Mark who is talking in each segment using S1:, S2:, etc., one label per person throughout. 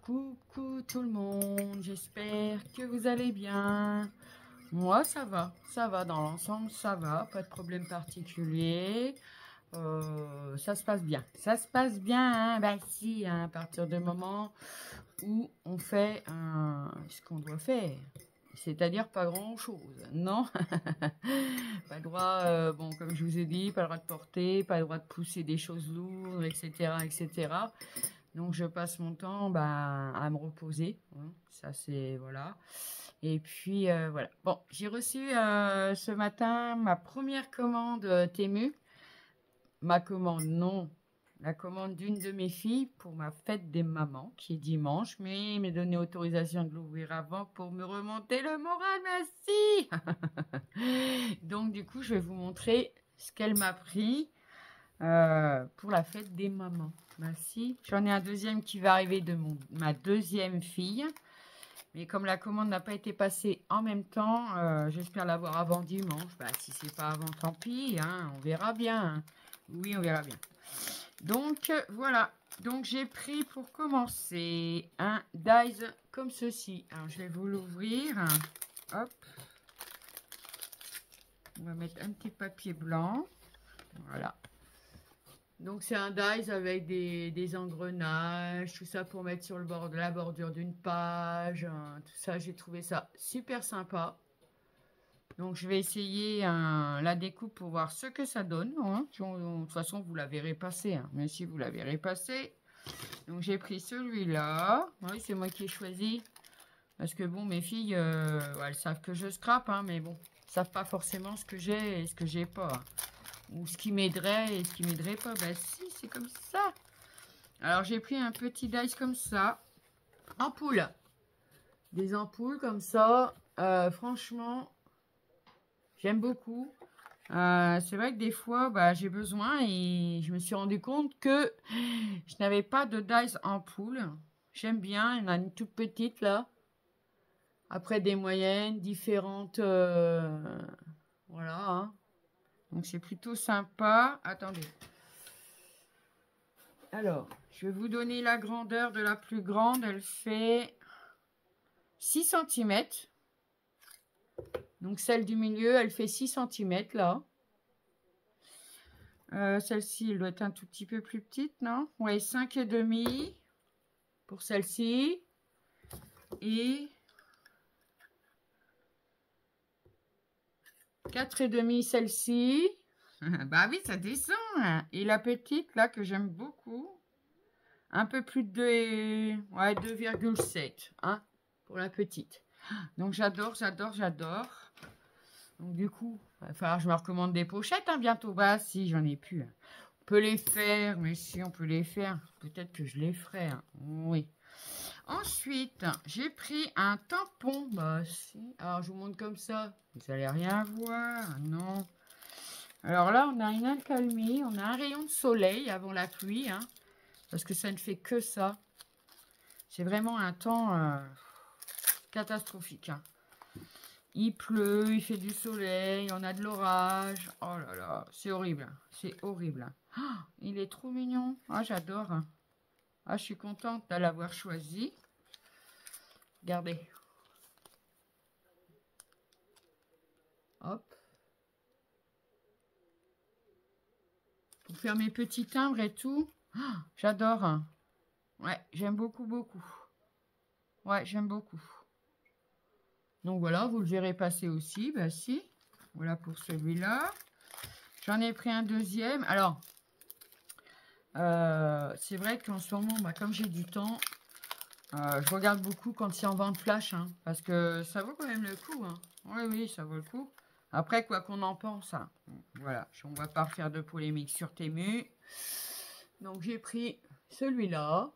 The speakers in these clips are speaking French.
S1: Coucou tout le monde, j'espère que vous allez bien. Moi ça va dans l'ensemble, ça va, pas de problème particulier. Ça se passe bien, hein. Bah si, hein, à partir du moment où on fait ce qu'on doit faire, c'est-à-dire pas grand chose, non. Pas le droit, bon, comme je vous ai dit, pas le droit de porter, pas le droit de pousser des choses lourdes, etc. Donc je passe mon temps à me reposer, hein. Ça c'est voilà. Et puis voilà. Bon, j'ai reçu ce matin ma première commande Temu. Ma commande, non, la commande d'une de mes filles pour ma fête des mamans qui est dimanche, mais il m'a donné autorisation de l'ouvrir avant pour me remonter le moral, merci. Donc du coup je vais vous montrer ce qu'elle m'a pris pour la fête des mamans. Merci. J'en ai un deuxième qui va arriver de ma deuxième fille. Mais comme la commande n'a pas été passée en même temps, j'espère l'avoir avant dimanche. Bah, si c'est pas avant, tant pis, hein, on verra bien. Hein. Oui, on verra bien. Donc, voilà. Donc, j'ai pris pour commencer un dies comme ceci. Alors, je vais vous l'ouvrir. Hop. On va mettre un petit papier blanc. Voilà. Donc c'est un dies avec des engrenages, tout ça pour mettre sur le bord de la bordure d'une page, hein, tout ça, j'ai trouvé ça super sympa. Donc je vais essayer la découpe pour voir ce que ça donne, hein. De toute façon vous la verrez passer, hein, mais si vous la verrez passer. Donc j'ai pris celui-là, oui c'est moi qui ai choisi, parce que bon mes filles, elles savent que je scrape, hein, mais bon, elles savent pas forcément ce que j'ai et ce que j'ai pas. Hein. Ou ce qui m'aiderait et ce qui m'aiderait pas. Ben si, c'est comme ça. Alors, j'ai pris un petit dice comme ça. Ampoule. Des ampoules comme ça. Franchement, j'aime beaucoup. C'est vrai que des fois, j'ai besoin et je me suis rendu compte que je n'avais pas de dice ampoule. J'aime bien. Il y en a une toute petite là. Après, des moyennes, différentes. Voilà, hein. Donc, c'est plutôt sympa. Attendez. Alors, je vais vous donner la grandeur de la plus grande. Elle fait 6 cm. Donc, celle du milieu, elle fait 6 cm, là. Celle-ci, elle doit être un tout petit peu plus petite, non? Ouais, 5,5 pour celle-ci. Et 4,5 celle-ci. Bah oui, ça descend. Et la petite, là, que j'aime beaucoup. Un peu plus de 2,7, hein, pour la petite. Donc, j'adore. Donc, du coup, il va falloir que je me recommande des pochettes, hein, bientôt. Bah, si, j'en ai plus. On peut les faire, mais si, on peut les faire. Peut-être que je les ferai, hein. Oui. Ensuite, j'ai pris un tampon. Bah, si. Alors, je vous montre comme ça. Vous n'allez rien voir, non. Alors là, on a une accalmie. On a un rayon de soleil avant la pluie, hein. Parce que ça ne fait que ça. C'est vraiment un temps catastrophique. Hein. Il pleut, il fait du soleil, on a de l'orage. Oh là là, c'est horrible. C'est horrible. Oh, il est trop mignon. Ah, j'adore. Ah, je suis contente de l'avoir choisi. Regardez. Hop. Pour faire mes petits timbres et tout. Oh, j'adore. Ouais, j'aime beaucoup. Ouais, j'aime beaucoup. Donc voilà, vous le verrez passer aussi. Bah si. Voilà pour celui-là. J'en ai pris un deuxième. Alors, c'est vrai qu'en ce moment, comme j'ai du temps, je regarde beaucoup quand c'est en vente flash. Hein, parce que ça vaut quand même le coup. Hein. Oui, ça vaut le coup. Après, quoi qu'on en pense. Hein, voilà, on va pas refaire de polémique sur Temu. Donc, j'ai pris celui-là.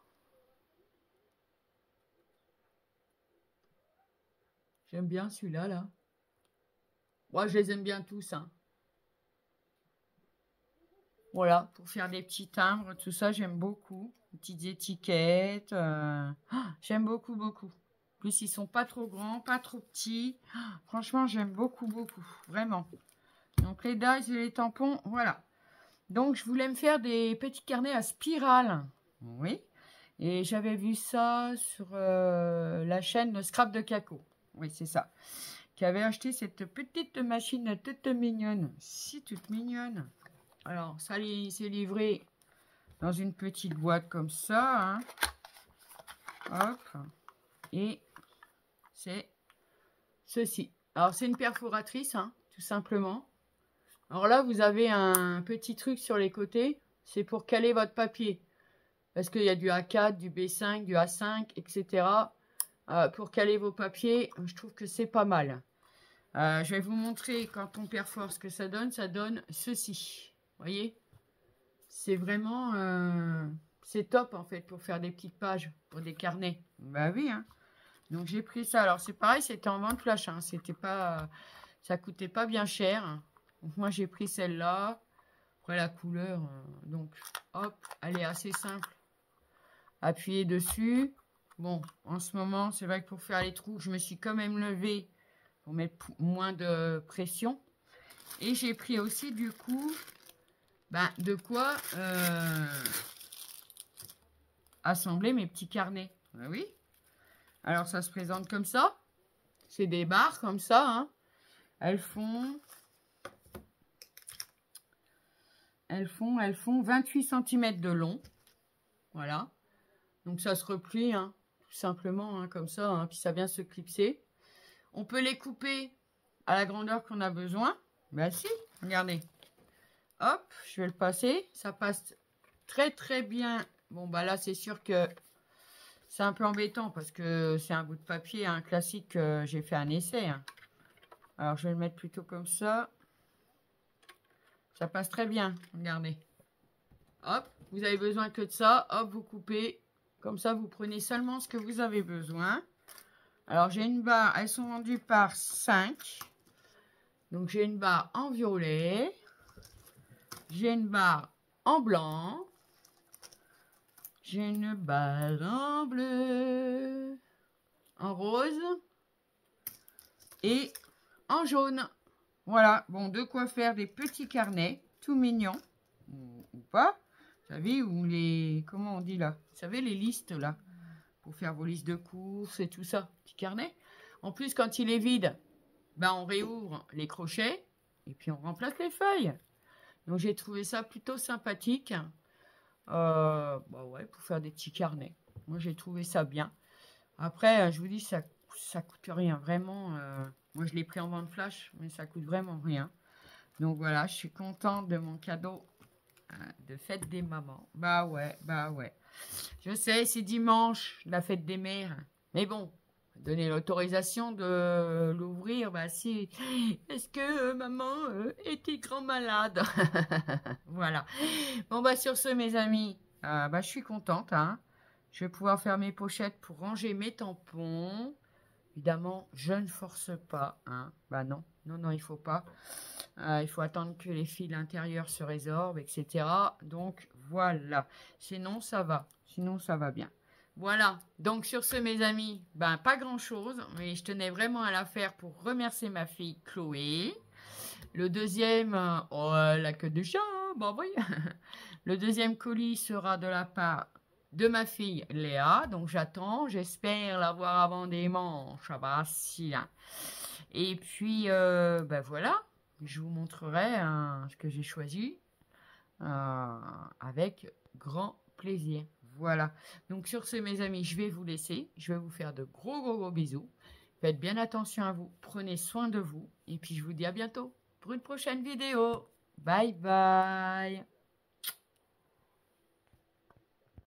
S1: J'aime bien celui-là, là. Moi, je les aime bien tous, hein. Voilà, pour faire des petits timbres, tout ça, j'aime beaucoup. Des petites étiquettes. J'aime beaucoup. En plus, ils sont pas trop grands, pas trop petits. Franchement, j'aime beaucoup. Vraiment. Donc, les dies et les tampons, voilà. Donc, je voulais me faire des petits carnets à spirale. Oui. Et j'avais vu ça sur la chaîne Scrap de Caco. Oui, c'est ça. Qui avait acheté cette petite machine toute mignonne. Si, toute mignonne. Alors, ça s'est livré dans une petite boîte comme ça. Hein. Hop. Et c'est ceci. Alors, c'est une perforatrice, hein, tout simplement. Alors là, vous avez un petit truc sur les côtés. C'est pour caler votre papier. Parce qu'il y a du A4, du B5, du A5, etc. Pour caler vos papiers, je trouve que c'est pas mal. Je vais vous montrer quand on perfore ce que ça donne. Ça donne ceci. Vous voyez? C'est vraiment... c'est top en fait pour faire des petites pages, pour des carnets. Bah oui, hein. Donc j'ai pris ça. Alors c'est pareil, c'était en vente flash. Hein. C'était pas... ça coûtait pas bien cher. Donc moi j'ai pris celle-là. Après la couleur, donc hop, elle est assez simple. Appuyez dessus. Bon, en ce moment, c'est vrai que pour faire les trous, je me suis quand même levée pour mettre moins de pression. Et j'ai pris aussi du coup, de quoi assembler mes petits carnets. Ben oui. Alors ça se présente comme ça. C'est des barres comme ça. Hein. Elles font 28 cm de long. Voilà. Donc ça se replie, hein, tout simplement, hein, comme ça. Hein, puis ça vient se clipser. On peut les couper à la grandeur qu'on a besoin. Ben si, regardez. Hop, je vais le passer. Ça passe très très bien. Bon, bah là, c'est sûr que c'est un peu embêtant parce que c'est un bout de papier, un classique. J'ai fait un essai. Hein. Alors, je vais le mettre plutôt comme ça. Ça passe très bien, regardez. Hop, vous avez besoin que de ça. Hop, vous coupez. Comme ça, vous prenez seulement ce que vous avez besoin. Alors, j'ai une barre. Elles sont vendues par 5. Donc, j'ai une barre en violet. J'ai une barre en blanc. J'ai une barre en bleu. En rose. Et en jaune. Voilà, bon, de quoi faire des petits carnets, tout mignons, ou pas. Vous savez, ou les, comment on dit là? Vous savez, les listes là, pour faire vos listes de courses et tout ça, petit carnet. En plus, quand il est vide, on réouvre les crochets et puis on remplace les feuilles. Donc, j'ai trouvé ça plutôt sympathique. Ouais, pour faire des petits carnets. Moi, j'ai trouvé ça bien. Après, je vous dis, ça coûte rien, vraiment. Moi, je l'ai pris en vente flash, mais ça coûte vraiment rien. Donc, voilà, je suis contente de mon cadeau de fête des mamans. Bah ouais. Je sais, c'est dimanche, la fête des mères. Mais bon, donner l'autorisation de l'ouvrir, si. Est-ce que maman était grand malade? Voilà. Bon, sur ce, mes amis, je suis contente, hein. Je vais pouvoir faire mes pochettes pour ranger mes tampons. Évidemment, je ne force pas. Hein. Non, il faut pas. Il faut attendre que les fils intérieurs se résorbent, etc. Donc, voilà. Sinon, ça va. Sinon, ça va bien. Voilà. Donc, sur ce, mes amis, pas grand-chose. Mais je tenais vraiment à la faire pour remercier ma fille Chloé. Le deuxième, la queue de chat, hein, oui. Le deuxième colis sera de la part de ma fille Léa. Donc, j'attends. J'espère l'avoir avant des manches. Si. Hein. Et puis, voilà. Je vous montrerai ce que j'ai choisi avec grand plaisir. Voilà. Donc, sur ce, mes amis, je vais vous laisser. Je vais vous faire de gros bisous. Faites bien attention à vous. Prenez soin de vous. Et puis, je vous dis à bientôt pour une prochaine vidéo. Bye bye.